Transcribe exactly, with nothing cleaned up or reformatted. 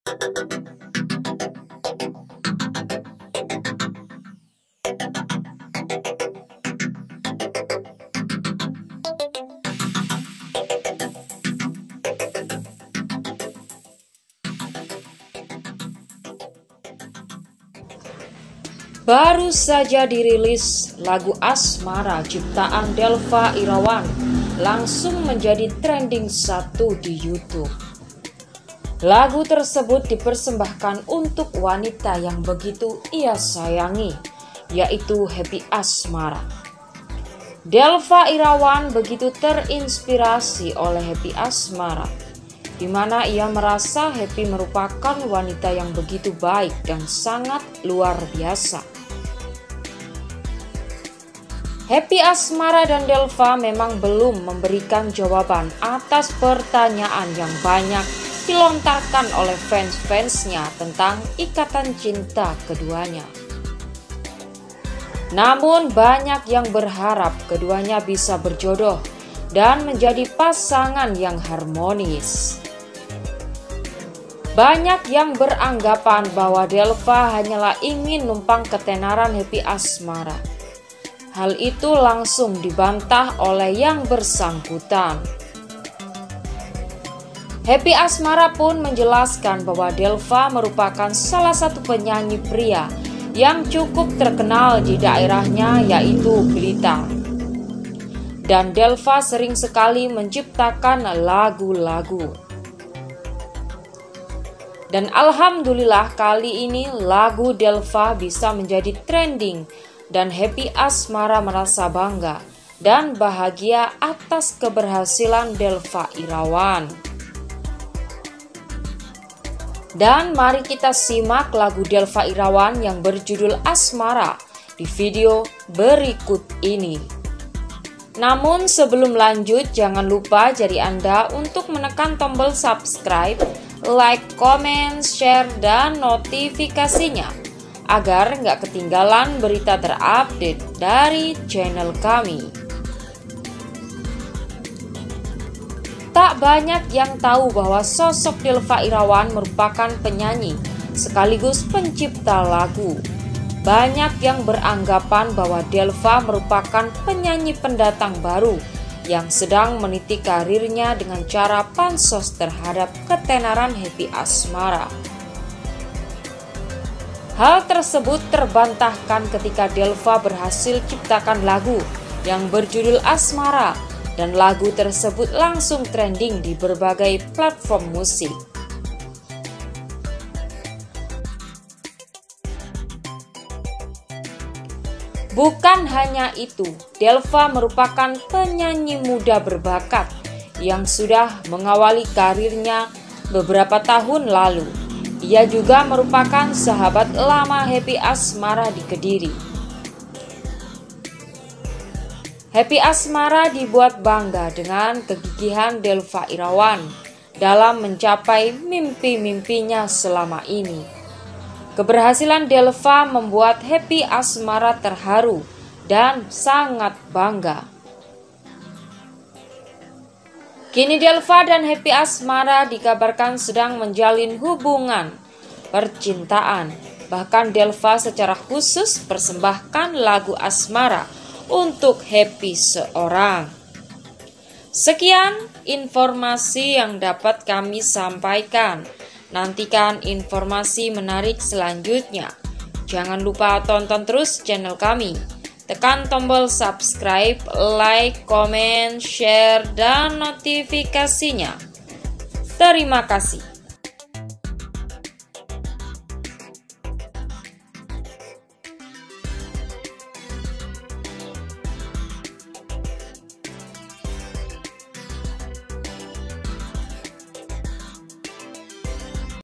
Baru saja dirilis lagu Asmara ciptaan Delva Irawan langsung menjadi trending satu di YouTube. Lagu tersebut dipersembahkan untuk wanita yang begitu ia sayangi, yaitu Happy Asmara. Delva Irawan begitu terinspirasi oleh Happy Asmara, di mana ia merasa Happy merupakan wanita yang begitu baik dan sangat luar biasa. Happy Asmara dan Delva memang belum memberikan jawaban atas pertanyaan yang banyak dilontarkan oleh fans-fansnya tentang ikatan cinta keduanya. Namun banyak yang berharap keduanya bisa berjodoh dan menjadi pasangan yang harmonis. Banyak yang beranggapan bahwa Delva hanyalah ingin numpang ketenaran Happy Asmara. Hal itu langsung dibantah oleh yang bersangkutan. Happy Asmara pun menjelaskan bahwa Delva merupakan salah satu penyanyi pria yang cukup terkenal di daerahnya, yaitu Blitar. Dan Delva sering sekali menciptakan lagu-lagu. Dan alhamdulillah kali ini lagu Delva bisa menjadi trending dan Happy Asmara merasa bangga dan bahagia atas keberhasilan Delva Irawan. Dan mari kita simak lagu Delva Irawan yang berjudul Asmara di video berikut ini. Namun sebelum lanjut, jangan lupa jari Anda untuk menekan tombol subscribe, like, comment, share, dan notifikasinya agar nggak ketinggalan berita terupdate dari channel kami. Tak banyak yang tahu bahwa sosok Delva Irawan merupakan penyanyi sekaligus pencipta lagu. Banyak yang beranggapan bahwa Delva merupakan penyanyi pendatang baru yang sedang meniti karirnya dengan cara pansos terhadap ketenaran Happy Asmara. Hal tersebut terbantahkan ketika Delva berhasil ciptakan lagu yang berjudul Asmara, dan lagu tersebut langsung trending di berbagai platform musik. Bukan hanya itu, Delva merupakan penyanyi muda berbakat yang sudah mengawali karirnya beberapa tahun lalu. Ia juga merupakan sahabat lama Happy Asmara di Kediri. Happy Asmara dibuat bangga dengan kegigihan Delva Irawan dalam mencapai mimpi-mimpinya selama ini. Keberhasilan Delva membuat Happy Asmara terharu dan sangat bangga. Kini Delva dan Happy Asmara dikabarkan sedang menjalin hubungan percintaan. Bahkan Delva secara khusus persembahkan lagu Asmara untuk Happy seorang. Sekian informasi yang dapat kami sampaikan. Nantikan informasi menarik selanjutnya. Jangan lupa tonton terus channel kami. Tekan tombol subscribe, like, comment, share, dan notifikasinya. Terima kasih.